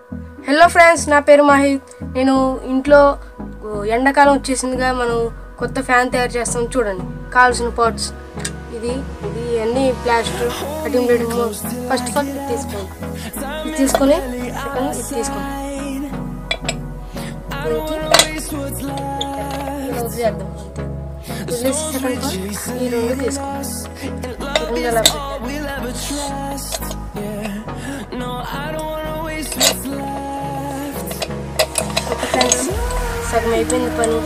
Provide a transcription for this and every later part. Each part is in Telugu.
హలో ఫ్రెండ్స్, నా పేరు మాహిత్. నేను ఇంట్లో ఎండాకాలం వచ్చేసిందిగా మనం కొత్త ఫ్యాన్ తయారు చేస్తాం. చూడండి కావాల్సిన పార్ట్స్ ఇది అన్నీ plaster cutting plate. First of all ఇది తీసుకొని ఇది తీసుకోండి. వదిలేద్దాం. వదిలేసి సెకండ్ ఈ రెండు తీసుకోండి. ఫ్రెండ్స్ సగం అయిపోయింది పని.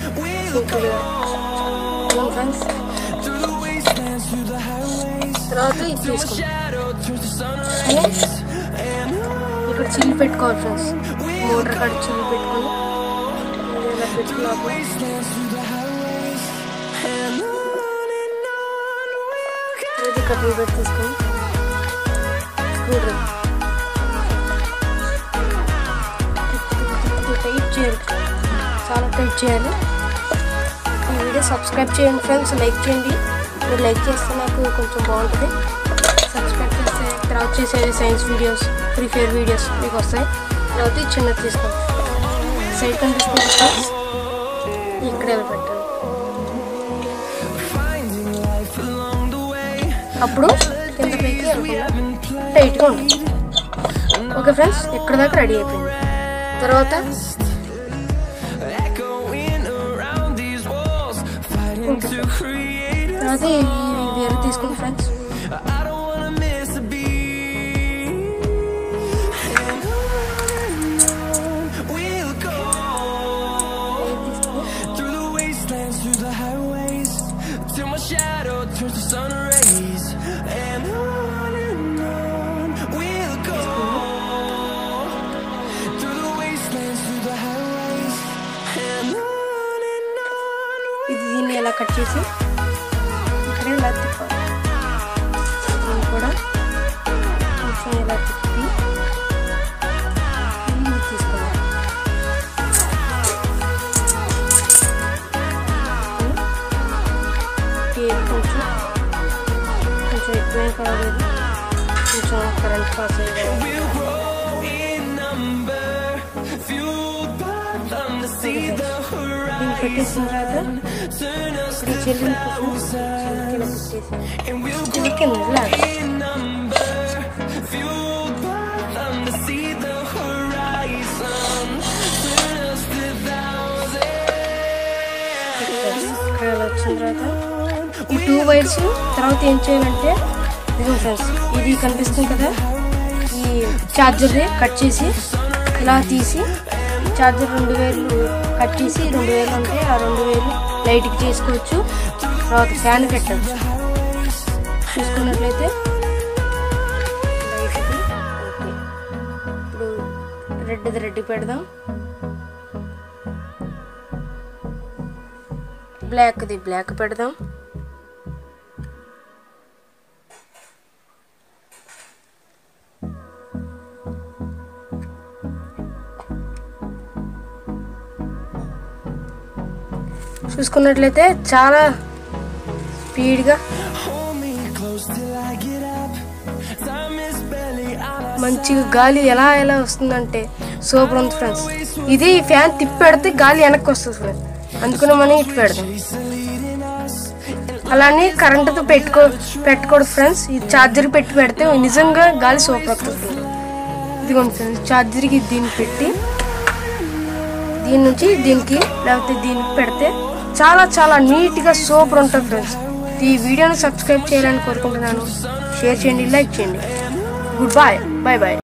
ఫ్రెండ్స్ తర్వాత ఇది తీసుకోండి. ఇక్కడ చిల్లు పెట్టుకోవాలి ఫ్రెండ్స్. మోటార్ కాడ చిల్లు పెట్టుకొని ఇలా పెట్టుకున్నాక ఇది కటింగ్ పెట్టి తీసుకొని టైట్ చేయాలి, చాలా టైట్ చేయాలి. ఈ వీడియో సబ్స్క్రైబ్ చేయండి ఫ్రెండ్స్, లైక్ చేయండి. మీరు లైక్ చేస్తే నాకు కొంచెం బాగుంటుంది. సబ్స్క్రైబ్ చేస్తే తర్వాత చేసే science videos, free fire videos మీకు వస్తాయి. తర్వాత చిన్నది తీసుకోండి. సైడ్ కనిపిస్తుంది ఫ్రెండ్స్, ఇక్కడే పెట్టండి. అప్పుడు కింద పైకి టైట్గా ఉంటుంది. ఓకే ఫ్రెండ్స్, ఇక్కడ దాకా రెడీ అయిపోయింది. తర్వాత వేరే తీసుకోండి ఫ్రెండ్స్. ఇది దీన్ని ఎలా కట్ చేసి ఇక్కడే ఇలా తిప్పాలి. దీన్ని కూడా కొంచెం ఇలా తిప్పి తీసుకోవాలి. కొంచెం ఎక్కువే కాలేదు, కొంచెం కరెంట్ పాస్ అయ్యేది. దీన్ని పెట్టేసిన తర్వాత ఇప్పుడు చెల్లి కింద వచ్చిన తర్వాత ఈ 2 వైర్స్ తర్వాత ఏం చేయాలంటే ఫ్రెండ్స్, ఇది కనిపిస్తుంది కదా, ఈ ఛార్జర్ని కట్ చేసి ఇలా తీసి ఛార్జర్ 2 వైర్లు కట్ చేసి 2 వైర్లు ఉంటే ఆ 2 వైర్లు లైట్కి చేసుకోవచ్చు. తర్వాత ఫ్యాన్ పెట్టచ్చు. చూసుకున్నట్లయితే ఇప్పుడు రెడ్ పెడదాం, బ్లాక్ పెడదాం. చూసుకున్నట్లయితే చాలా స్పీడ్గా మంచిగా గాలి ఎలా వస్తుందంటే సూపర్ ఉంది ఫ్రెండ్స్. ఇది ఫ్యాన్ తిప్పి పెడితే గాలి వెనక్కి వస్తుంది ఫ్రెండ్స్, అందుకని మనం ఇటు పెడదాం. అలానే కరెంటుతో పెట్టుకోడు ఫ్రెండ్స్. ఈ ఛార్జర్ పెట్టి పెడితే నిజంగా గాలి సూపర్ వస్తుంది. ఇదిగోండి ఫ్రెండ్స్, ఛార్జర్కి దీన్ని పెట్టి దీని నుంచి దీనికి లేకపోతే దీనికి పెడితే చాలా నీట్గా సూపర్ ఉంటుంది ఫ్రెండ్స్. ఈ వీడియోని సబ్స్క్రైబ్ చేయాలని కోరుకుంటున్నాను. షేర్ చేయండి, లైక్ చేయండి. Good bye.